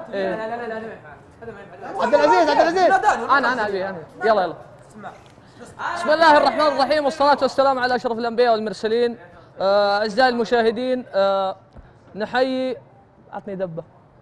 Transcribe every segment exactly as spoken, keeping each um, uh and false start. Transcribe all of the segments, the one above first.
إيه. لا لا لا لا عبد العزيز عبد العزيز انا انا ابي انا يلا يلا. بسم الله الرحمن الرحيم والصلاة والسلام على أشرف الأنبياء والمرسلين. آه، أعزائي المشاهدين، آه، نحيي عطني دبة.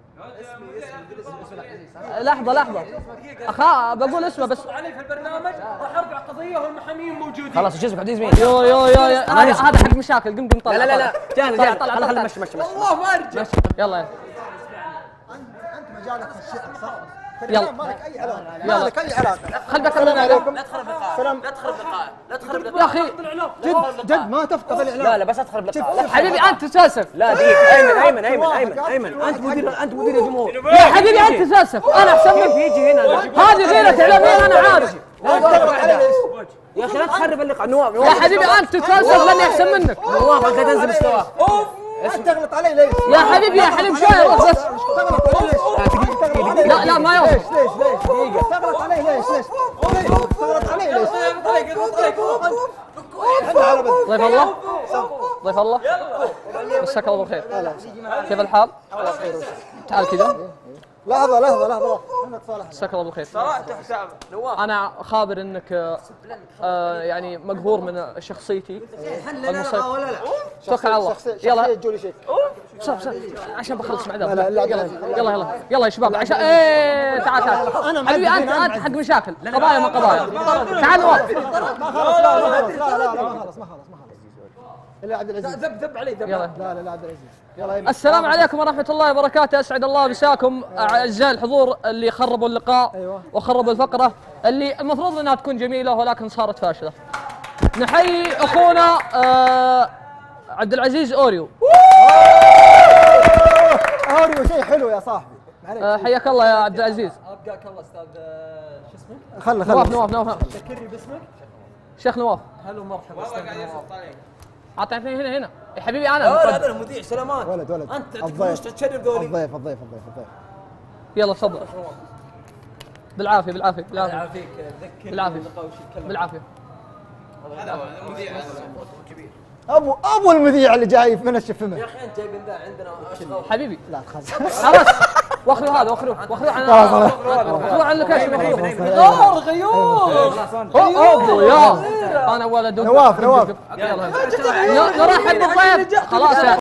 لحظة لحظة أخا بقول اسمه بس. علي في البرنامج راح ارفع قضيه والمحامين موجودين. خلاص ايش اسمك عبد العزيز مين؟ يو يو يو هذا هذا حق مشاكل. قم قم طلع. لا لا لا جاهز جاهز. طلع خلاص طلع مشي مشي مشي. والله ما ارجع. يلا يلا انت مجالك في الشيء صح؟ يلا. ما لك اي علاقه يلا. ما لك اي علاقه. خل بكلمنا عليكم. لا تخرب لقاء لا تخرب لقاء لا تخرب لقاء يا أخي جد جد ما تفقه في الاعلام. لا لا بس ادخل بلقاء. حبيبي أنت تسلسف. لا دقيقة ايمن ايمن ايمن ايمن ايمن انت مدير انت مدير الجمهور. يا حبيبي أنت تسلسف. أنا أحسن منك. يجي هنا هذه غيرة إعلامية أنا عارف. يا اخي لا تخرب اللقاء. نواف يا حبيبي أنت تتفلسف لاني أحسن منك. نواف انت تنزل مستواك. انت تغلط علي ليش؟ يا حبيبي يا حليم شوية روح بس. تغلط علي ليش؟ لا لا ما يوصل. ليش ليش ليش؟ دقيقة تغلط علي ليش ليش؟ تغلط علي ليش؟ ضيف الله ضيف الله مساك الله بالخير. كيف الحال؟ تعال كذا. لحظة لحظة لحظة منك صالح. مساك الله بالخير. انا خابر انك آه يعني مقهور من شخصيتي المسيطرة. ولا لا توكل على الله. يلا يلا جولي شيك. بسرعة بسرعة عشان بخلص مع ذا. لا، لا، يلا لا. يلا يلا يلا يا شباب عشان ايه تعال تعال. أنا حبيبي انت معذبين، أنا انت حق مشاكل قضايا ما قضايا. تعال نواف. ما خلص لا ما خلص لا لا لا ما خلص ما خلص ما خلص. الا عبد العزيز. ذب ذب علي ذب. يلا. لا لا لا عبد العزيز. يلا يلا. السلام عليكم ورحمة الله وبركاته. أسعد الله مساكم أعزائي الحضور اللي خربوا اللقاء أيوة. وخربوا الفقرة اللي المفروض أنها تكون جميلة ولكن صارت فاشلة. نحيي أخونا آه عبد العزيز أوريو. اوريو شيء حلو يا صاحبي. آه حياك الله يا عبد العزيز. ابقاك الله استاذ شو اسمك؟ خله نواف خله. نواف نواف ذكرني باسمك. شيخ نواف. هلا ومرحبا استاذ نواف. أعطيني هنا هنا يا حبيبي أنا لا مقدم. هذا المذيع سلامات. ولد ولد. انت تعطيك الضيف. فلوس تشرف ذولي. الضيف الضيف الضيف الضيف. يلا تفضل. بالعافية بالعافية بالعافية يعافيك ذكرني بالعافية. باللقاء وش يتكلم. بالعافية. ابو ابو المذيع اللي جاي منشف فمه. يا اخي انت جايبين ذا عندنا اشغال. حبيبي لا خلاص. خلاص واخذوا هذا واخذوه واخذوه عن خلاص، خلاص. واخذوه عن اللوكيشن. غيور غيور. اوه يا انا ولد نواف نواف. يلا نرحب بالضيف. خلاص يا